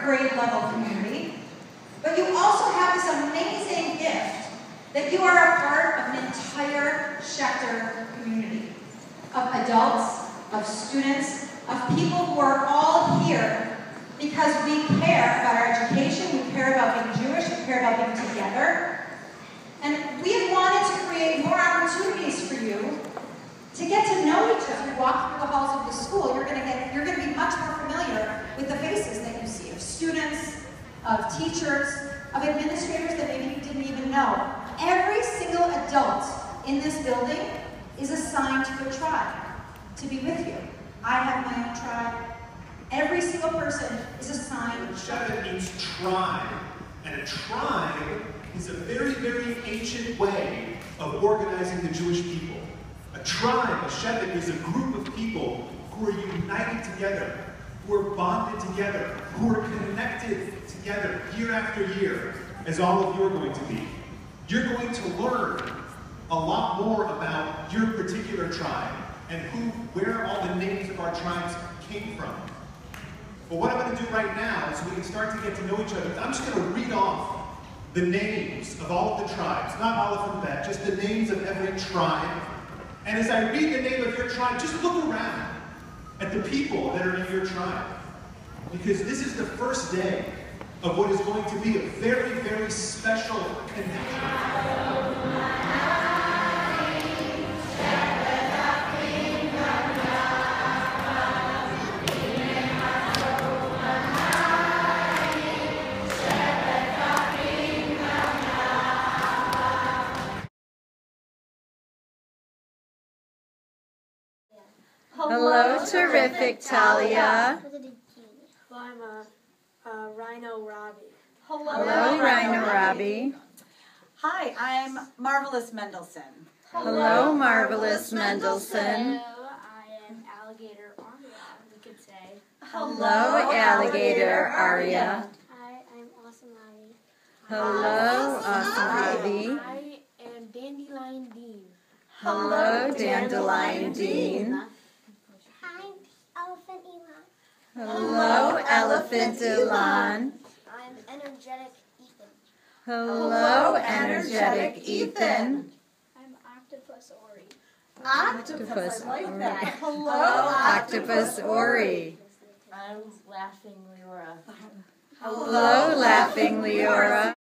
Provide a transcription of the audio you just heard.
grade level community, but you also have this amazing gift that you are a part of an entire Schechter community of adults, of students, of people who are all here because we care about our education, we care about being Jewish, we care about being together. And we have wanted to create more opportunities for you to get to know each other. As we walk through the halls of the school, you're going to be much more familiar with the faces that you see of students, of teachers, of administrators that maybe you didn't even know. Every single adult in this building is assigned to a tribe to be with you. I have my own tribe. Every single person is assigned. Shevet means tribe, and a tribe is a very, very ancient way of organizing the Jewish people. A tribe, a shevet, is a group of people who are united together, who are bonded together, who are connected together year after year, as all of you are going to be. You're going to learn a lot more about your particular tribe and where all the names of our tribes came from. But what I'm going to do right now is we can start to get to know each other. I'm just going to read off the names of all of the tribes, not all of them, just the names of every tribe. And as I read the name of your tribe, just look around at the people that are in your tribe. Because this is the first day of what is going to be a very, very special connection. Hello, terrific Talia. Well, I'm Rhino Robbie. Hello, Rhino Robbie. Hi, I'm Marvelous Mendelson. Hello, Marvelous Mendelson. Hello, I am Alligator Aria, we could say. Hello, Alligator Aria. Hi, I'm Awesome Ivy. Hello, Awesome Ivy. I am Dandelion Dean. Hello, Dandelion Dean. I'm Elephant Elon. Hello, Elephant Elon. I'm Energetic Ethan. Hello, Energetic Ethan. I'm Octopus Ori. Octopus I like Ori. that. Hello, Octopus Ori. I'm Laughing Leora. Hello, Laughing Leora.